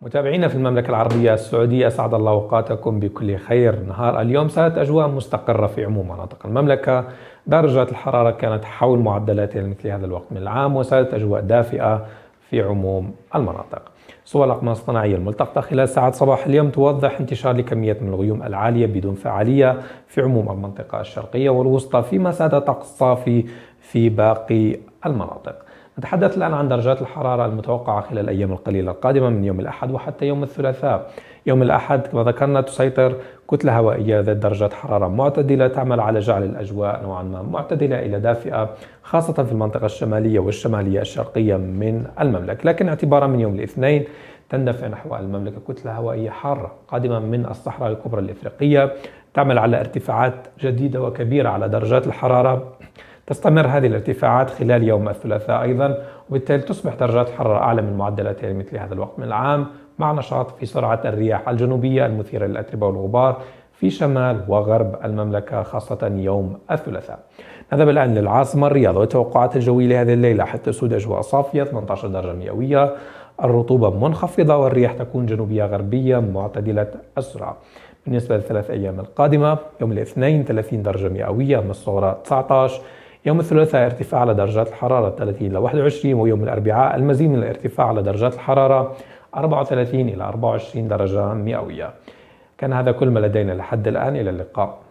متابعينا في المملكة العربية السعودية، أسعد الله أوقاتكم بكل خير. نهار اليوم سادت أجواء مستقرة في عموم مناطق المملكة. درجات الحرارة كانت حول معدلات مثل هذا الوقت من العام، وسادت أجواء دافئة في عموم المناطق. صور الأقمار الصناعية الملتقطة خلال ساعات صباح اليوم توضح انتشار لكميات من الغيوم العالية بدون فعالية في عموم المنطقة الشرقية والوسطى، فيما ساد طقس صافي في باقي المناطق. نتحدث الآن عن درجات الحرارة المتوقعة خلال الأيام القليلة القادمة من يوم الأحد وحتى يوم الثلاثاء. يوم الأحد كما ذكرنا تسيطر كتلة هوائية ذات درجات حرارة معتدلة تعمل على جعل الأجواء نوعا ما معتدلة إلى دافئة، خاصة في المنطقة الشمالية والشمالية الشرقية من المملكة. لكن اعتبارا من يوم الاثنين تندفع نحو المملكة كتلة هوائية حارة قادمة من الصحراء الكبرى الإفريقية تعمل على ارتفاعات جديدة وكبيرة على درجات الحرارة. تستمر هذه الارتفاعات خلال يوم الثلاثاء أيضا، وبالتالي تصبح درجات الحرارة أعلى من معدلات مثل هذا الوقت من العام، مع نشاط في سرعة الرياح الجنوبية المثيرة للأتربة والغبار في شمال وغرب المملكة خاصة يوم الثلاثاء. نذهب الآن للعاصمة الرياض والتوقعات الجوية لهذه الليلة حتى تسود أجواء صافية 18 درجة مئوية، الرطوبة منخفضة والرياح تكون جنوبية غربية معتدلة السرعة. بالنسبة للثلاث أيام القادمة، يوم الاثنين 30 درجة مئوية من الصغرى 19، يوم الثلاثاء ارتفاع على درجات الحرارة 30 إلى 21، ويوم الأربعاء المزيد من الارتفاع على درجات الحرارة 34 إلى 24 درجة مئوية. كان هذا كل ما لدينا لحد الآن، إلى اللقاء.